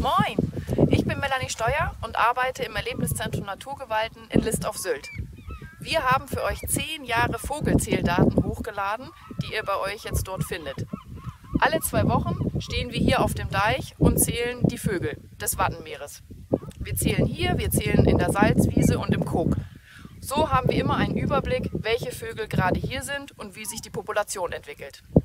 Moin, ich bin Melanie Steuer und arbeite im Erlebniszentrum Naturgewalten in List auf Sylt. Wir haben für euch 10 Jahre Vogelzähldaten hochgeladen, die ihr bei euch jetzt dort findet. Alle 2 Wochen stehen wir hier auf dem Deich und zählen die Vögel des Wattenmeeres. Wir zählen hier, wir zählen in der Salzwiese und im Kog. So haben wir immer einen Überblick, welche Vögel gerade hier sind und wie sich die Population entwickelt.